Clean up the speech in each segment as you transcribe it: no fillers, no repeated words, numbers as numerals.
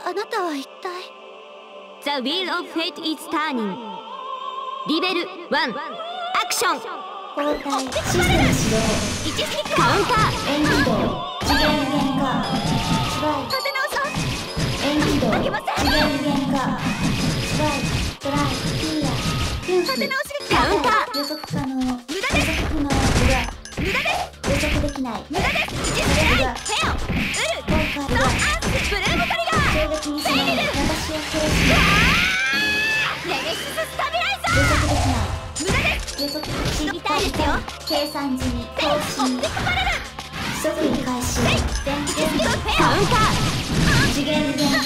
あなたは一体。 The wheel of fate is turning. リベル1アクション。 交代システム始動。 カウンター。 演技動次元変化スライ立て直そう。 演技動次元変化スライドライピーヤフンフ立て直しがカウンター。 予測可能無駄です。 不能裏無駄です。 予測できない無駄です。実践フェアウル今回ノはーアンスブルーボカリガー衝撃に備え私を殺すネメシススタビライザ予測できないー無駄です。 予測知りたいですよ。 計算時に更新追ってこまれる。 即位開始電源カウンター。 次元変化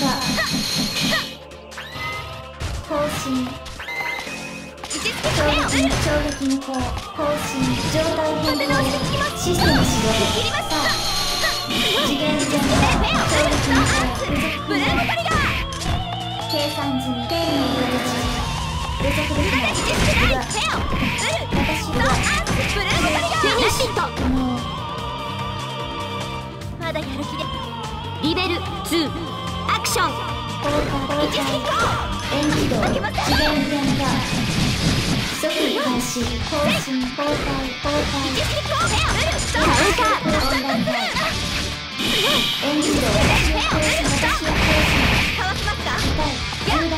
更新位置付け衝フェアウル撃無効更新状態変更システム始動切りました。 次元変化衝撃無効ブルーボカリガー計算時に丁寧に予測できない位置付けフェアウル私ノーアンスブルーボカリガーフィニッシュもうまだやる気でリベル2アクション。 交代位置付けフ演技動次元変化即位開始更新交代交代位置付けフェアウルカウンター。 オンライン演技動私を殺すかわしますか。やったー。位置付けフェアウル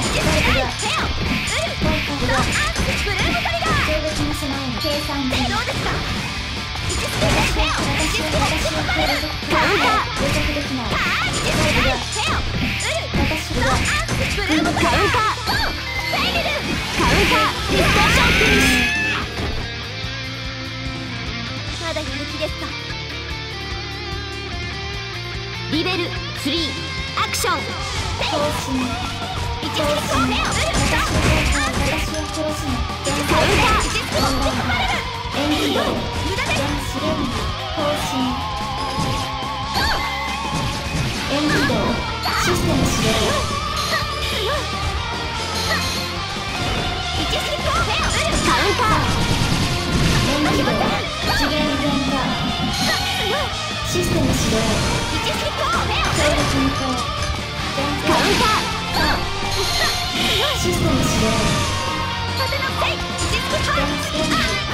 今回はノーアンスブルーボカリガー衝撃に備える計算時どうですか。位置付けフェアウル位置付けフェアウルカウンター。 予測できない位置付けフェアウル私ノーはアンスブルーボカリガーカウンター。 フェイルカウンター。ディストーションフィニッシュ。 まだやる気ですか。 リベル3アクション。 更新位置付けフェアウル私を殺すの電カウンター。 位置付け持ってこまれる。 演技動無駄です。 電子レンジ更新演技動システム始動位置付けフェアウルカウンター。 演技動次元変化システム始動位置付けフェアウル衝撃無効電カウンタシステム始動立て直せ。位置付けファ電イ子レンジ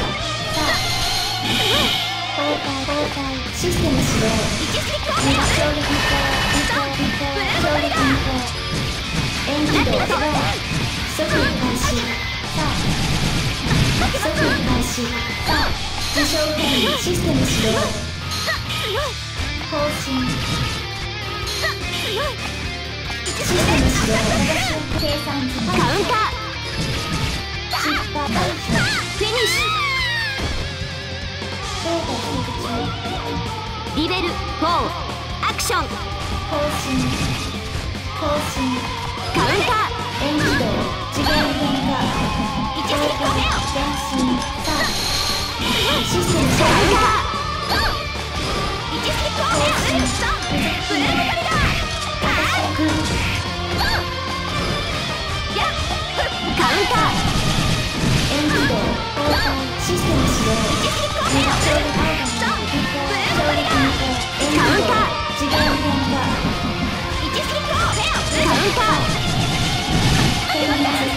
交代システム始動位置付けフェアウル衝撃無効衝撃無効演技動即位開始即位開始自称変異システム始動更新システム始動計算時ー。カウンター。 失敗フィニッシデータ追加中ュ。リベル4アクション。 更新更新カウンター。 演技動次元変化位置付けフェアウル前進システム始動カウンタ位置付けフェアウルブルーボカリガーやっー。カウンター。 演技動システム始動位置付けフェアウル演技動次元変化位置付けフェアウルカウンター。 変化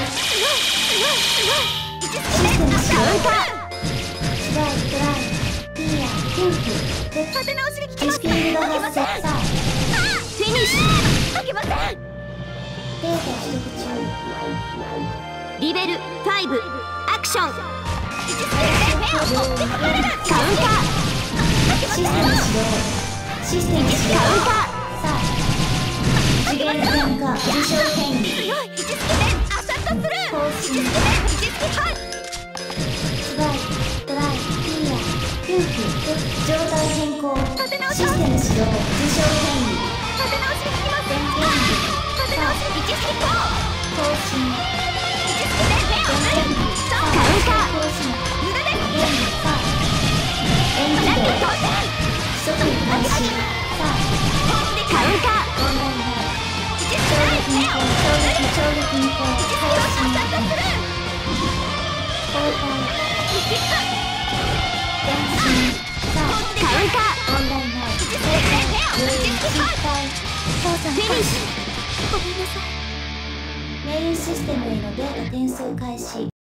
位置付けシステム始動カウンター。 スライドライピーヤピンク立て直しが効きます。 スピードが発生フィニッシュ。 負けません。 データ取得中リベル5アクション。 位置付けフェアを持ってこまれる。 カウンター。 システム始動システム始動カウンタ次元変化自称変異強い。位置付けでアサットスルー。 更新位置付けハイ。 スライドライピーヤピンク状態変更立て直しシステム始動自称変異立て直しが効きます。 電源立て直し位置付け更新位置付けでフェアウルカウンター。 更新無駄です。 演技動即位開始本気でカウンター。 問題ない位置付けでフェアウル衝撃無効位置付けをアサットスルー。 交代位置付け電信カウンター。 問題ない位置付けでフェアウル位置付けハイ。 操作フィニッシュ。 ごめんなさい。 メインシステムへのデータ転送開始。